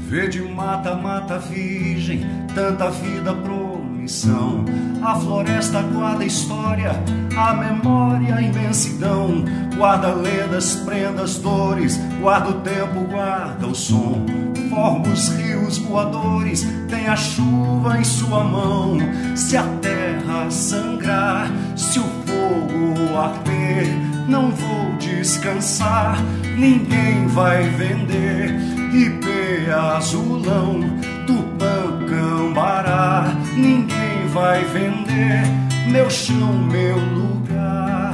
Verde mata, mata virgem, tanta vida promissão. A floresta guarda a história, a memória, a imensidão. Guarda lendas, prendas, dores, guarda o tempo, guarda o som. Forma os rios voadores, tem a chuva em sua mão. Se a terra sangrar, se o fogo arder, não vou descansar, ninguém vai vender. Ipê azulão, Tupã, Cambará, ninguém vai vender meu chão, meu lugar.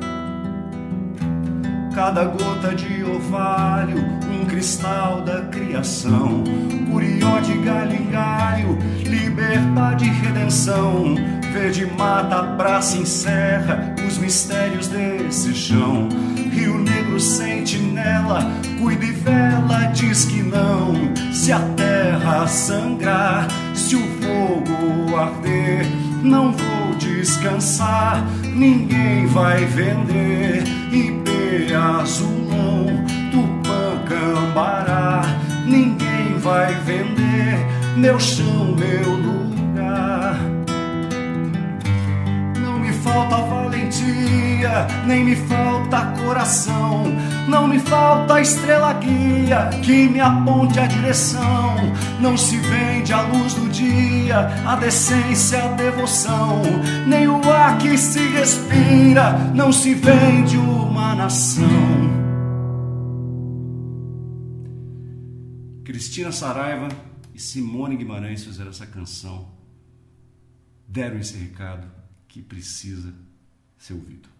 Cada gota de orvalho, um cristal da criação. Curió de galho em galho, liberdade e redenção. Verde mata, praça encerra os mistérios desse chão. Rio Negro, sentinela, cuida e vela, diz que não. Se a terra sangrar, se o fogo arder, não vou descansar, ninguém vai vender. Ipê azulão, Tupã, Cambará, ninguém vai vender meu chão, meu lugar. Não me falta valentia, nem me falta coração. Não me falta estrela guia que me aponte a direção. Não se vende a luz do dia, a decência, a devoção. Nem o ar que se respira, não se vende uma nação. Cristina Saraiva e Simone Guimarães fizeram essa canção, deram esse recado que precisa ser ouvido.